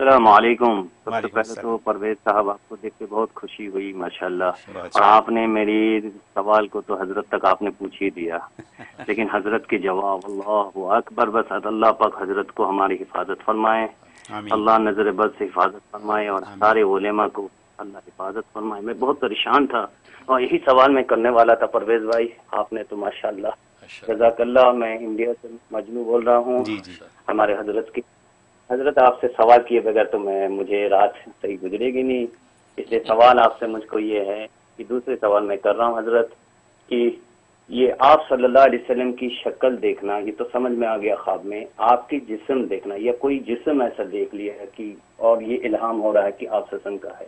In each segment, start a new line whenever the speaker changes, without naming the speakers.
السلام علیکم. سب سے
وعلیکم
پہلے
السلام.
تو پرویز صاحب آپ کو دیکھ کے بہت خوشی ہوئی ماشاءاللہ.
بہت
اور
شکریہ.
آپ نے میری سوال کو تو حضرت تک آپ نے پوچھ ہی دیا، لیکن حضرت کے جواب اللہ اکبر. بس اللہ پاک حضرت کو ہماری حفاظت فرمائے،
آمین
اللہ نظر بد سے حفاظت فرمائے، اور
آمین.
سارے علماء کو اللہ حفاظت فرمائے. میں بہت پریشان تھا اور یہی سوال میں کرنے والا تھا پرویز بھائی. آپ نے تو ماشاءاللہ جزاک اللہ. میں انڈیا سے مجنو بول رہا ہوں.
جی جی.
ہمارے حضرت آپ سے سوال کیے بغیر تو مجھے رات صحیح گزرے گی نہیں، اس لیے سوال آپ سے مجھ کو یہ ہے کہ دوسرے سوال میں کر رہا ہوں حضرت کہ یہ آپ صلی اللہ علیہ وسلم کی شکل دیکھنا، یہ تو سمجھ میں آ گیا خواب میں. آپ کی جسم دیکھنا یا کوئی جسم ایسا دیکھ لیا ہے کہ اور یہ الہام ہو رہا ہے کہ آپ صلی اللہ علیہ وسلم کا ہے،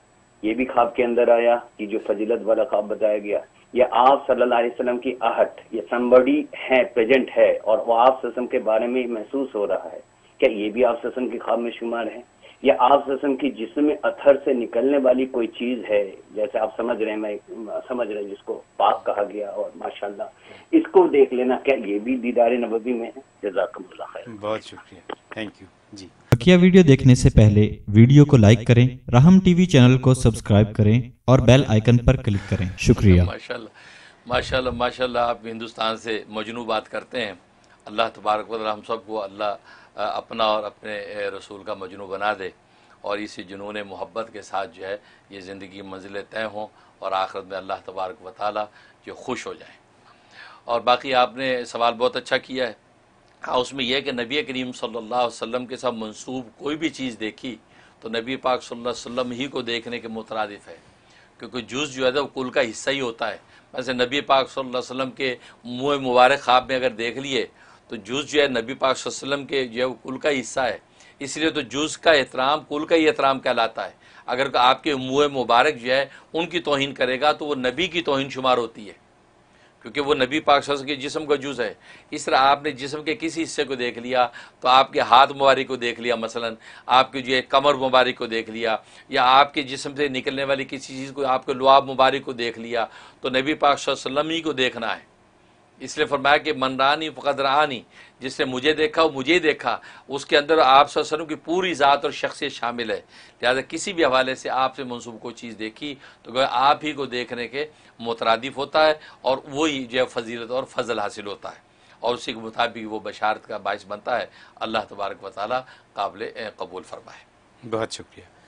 یہ بھی خواب کے اندر آیا کہ جو فضیلت والا خواب بتایا گیا، یا آپ صلی اللہ علیہ وسلم کی آہٹ یا سمبڈی ہے پریزنٹ ہے اور وہ آپ صلی اللہ علیہ وسلم کے بارے میں محسوس ہو رہا ہے، کیا یہ بھی آپ صلی اللہ علیہ وسلم کے خواب میں شمار ہے؟ یا آپ صلی اللہ علیہ وسلم کی جسم میں اتھر سے نکلنے والی کوئی چیز ہے، جیسے آپ سمجھ رہے ہیں، میں سمجھ رہے ہیں جس کو پاک کہا گیا، اور ماشاءاللہ اس کو دیکھ لینا، کیا یہ بھی دیدار نبوی میں ہے؟ جزاکم اللہ خیر.
بہت شکریہ. Thank you. جی.
بقیہ ویڈیو دیکھنے سے پہلے ویڈیو کو لائک کریں، رحم ٹی وی چینل کو سبسکرائب کریں اور بیل آئیکن پر کلک کریں. شکریہ.
ماشاءاللہ ماشاءاللہ ماشاءاللہ. آپ ہندوستان سے مجنو بات کرتے ہیں. اللہ تبارک و تعالی ہم سب کو اللہ اپنا اور اپنے رسول کا مجنو بنا دے، اور اسی جنون محبت کے ساتھ جو ہے یہ زندگی منزلیں طے ہوں، اور آخرت میں اللہ تبارک و تعالی جو خوش ہو جائیں. اور باقی آپ نے سوال بہت اچھا کیا ہے. ہاں، اس میں یہ ہے کہ نبی کریم صلی اللہ علیہ وسلم کے ساتھ منسوب کوئی بھی چیز دیکھی تو نبی پاک صلی اللہ علیہ وسلم ہی کو دیکھنے کے مترادف ہے، کیونکہ جز جو ہے وہ کل کا حصہ ہی ہوتا ہے. ویسے نبی پاک صلی اللہ علیہ وسلم کے منہ مبارک خواب میں اگر دیکھ لیے تو جز جو ہے نبی پاک صلی اللہ علیہ وسلم کے جو ہے وہ کل کا حصہ ہے، اس لیے تو جز کا احترام کل کا ہی احترام کہلاتا ہے. اگر آپ کے منہ مبارک جو ہے ان کی توہین کرے گا تو وہ نبی کی توہین شمار ہوتی ہے، کیونکہ وہ نبی پاک صلی اللہ علیہ وسلم کے جسم کا جز ہے. اس طرح آپ نے جسم کے کسی حصے کو دیکھ لیا تو آپ کے ہاتھ مبارک کو دیکھ لیا، مثلا آپ کے جو ہے کمر مبارک کو دیکھ لیا، یا آپ کے جسم سے نکلنے والی کسی چیز کو، آپ کے لعاب مبارک کو دیکھ لیا، تو نبی پاک صلی اللہ علیہ وسلم ہی کو دیکھنا ہے. اس لیے فرمایا کہ من رانی فقد رآنی، جس نے مجھے دیکھا وہ مجھے دیکھا. اس کے اندر آپ صلی اللہ علیہ وسلم کی پوری ذات اور شخصیت شامل ہے. لہٰذا کسی بھی حوالے سے آپ سے منسوب کوئی چیز دیکھی تو گویا آپ ہی کو دیکھنے کے مترادف ہوتا ہے، اور وہی جو ہے فضیلت اور فضل حاصل ہوتا ہے، اور اسی کے مطابق وہ بشارت کا باعث بنتا ہے. اللہ تبارک و تعالی قابل قبول فرمائے.
بہت شکریہ.